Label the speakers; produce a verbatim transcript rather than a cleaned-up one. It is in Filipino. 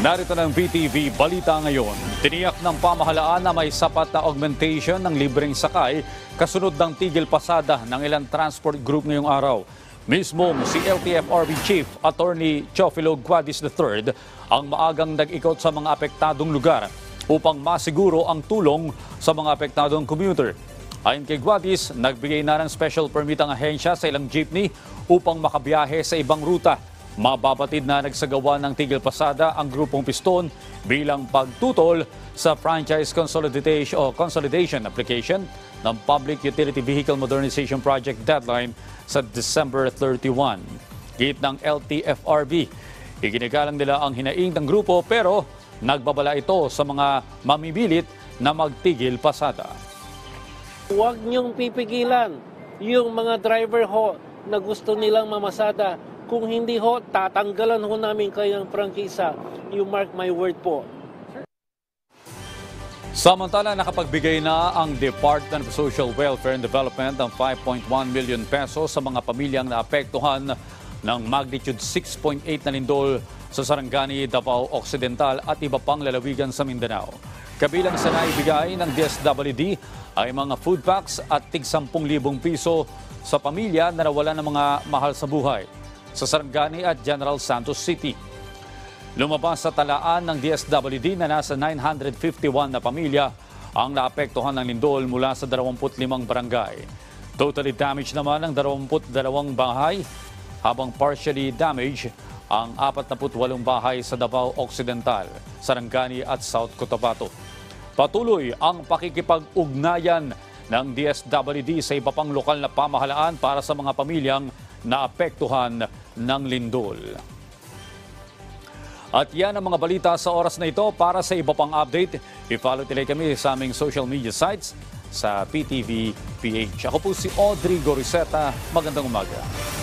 Speaker 1: Narito ng B T V Balita ngayon. Tiniyak ng pamahalaan na may sapat na augmentation ng libreng sakay kasunod ng tigil pasada ng ilang transport group ngayong araw. Mismo si L T F R B Chief Attorney Teofilo Guadis the third ang maagang nag-ikot sa mga apektadong lugar upang masiguro ang tulong sa mga apektadong commuter. Ayon kay Guadis, nagbigay na ng special permit ang ahensya sa ilang jeepney upang makabiyahe sa ibang ruta. Mababatid na nagsagawa ng tigil pasada ang grupong Piston bilang pagtutol sa franchise consolidation o consolidation application ng Public Utility Vehicle Modernization Project deadline sa December thirty-first. Git ng L T F R B, iginagalang nila ang hinaing ng grupo pero nagbabala ito sa mga mamibilit na magtigil pasada.
Speaker 2: Huwag niyong pipigilan yung mga driver ho na gusto nilang mamasada. Kung hindi ho, tatanggalan ho namin kayong prangkisa. You mark my word po.
Speaker 1: Samantala, nakapagbigay na ang Department of Social Welfare and Development ng five point one million pesos sa mga pamilyang naapektuhan ng magnitude six point eight na lindol sa Sarangani, Davao Occidental at iba pang lalawigan sa Mindanao. Kabilang sa naibigay ng D S W D ay mga food packs at tig ten thousand piso sa pamilya na nawalan ng mga mahal sa buhay sa Sarangani at General Santos City. Lumabas sa talaan ng D S W D na nasa nine hundred fifty-one na pamilya ang naapektuhan ng lindol mula sa twenty-five barangay. Totally damaged naman ang twenty-two bahay, habang partially damaged ang forty-eight bahay sa Davao Occidental, Sarangani at South Cotabato. Patuloy ang pakikipag-ugnayan ng D S W D sa iba pang lokal na pamahalaan para sa mga pamilyang naapektuhan ng lindol. At yan ang mga balita sa oras na ito. Para sa iba pang update, i-follow nila kami sa aming social media sites sa P T V P H. Ako po si Audrey Goriseta. Magandang umaga.